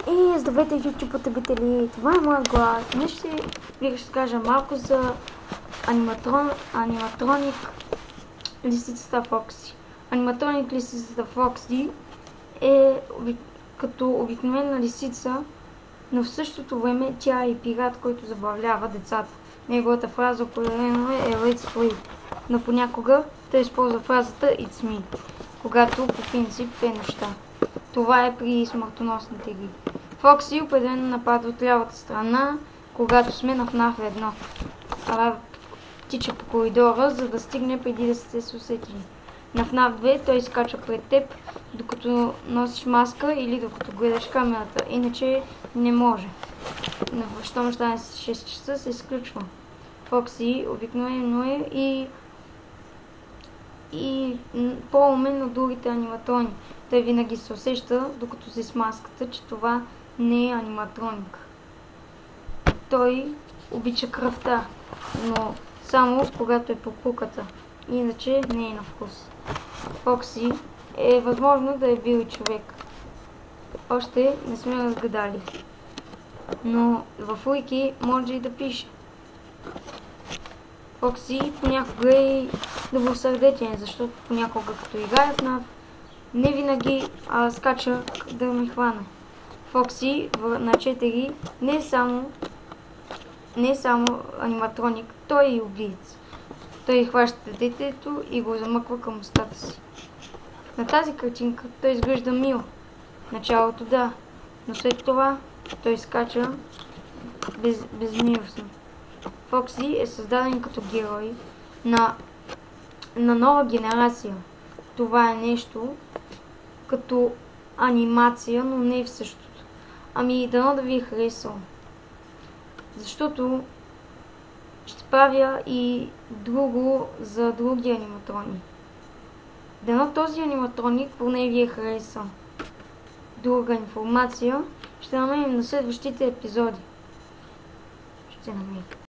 Здравейте, YouTube потребители! Това е моят глас. Днес ще ви разкажа малко за аниматроник лисицата Фокси. Аниматроник лисицата Фокси е като обикновена лисица, но в същото време тя е и пират, който забавлява децата. Неговата фраза определено е Let's play, но понякога той използва фразата It's me, когато по принцип е неща. Това е при смъртоносните игри. Фокси определено нападва от лявата страна, когато сме на FNAF 1. Тича по коридора, за да стигне преди да сте се усетили. На FNAF 2 той скача пред теб, докато носиш маска или докато гледаш камерата, иначе не може. Щом стане 6 часа се изключва. Фокси обикновено е и по-умен от другите аниматрони. Той винаги се усеща, докато си с маската, че това не е аниматроник. Той обича кръвта, но само когато е по куката, иначе не е на вкус. Фокси е възможно да е бил и човек. Още не сме разгадали, но в Уики може и да пише. Фокси понякога е добросърдечен, защото понякога като играе в FNAF, не винаги скача да ме хване. Фокси на 4 не е само аниматроник, той е и убиец. Той хваща детето и го замъква към устата си. На тази картинка той изглежда мил. Началото да, но след това той скача безмилостно. Фокси е създаден като герой на нова генерация. Това е нещо като анимация, но не в същото. Дано да ви е харесало. Защото ще правя и друго за други аниматрони. Дано този аниматроник поне ви е харесал. Друга информация ще намерим на следващите епизоди. Ще намерим.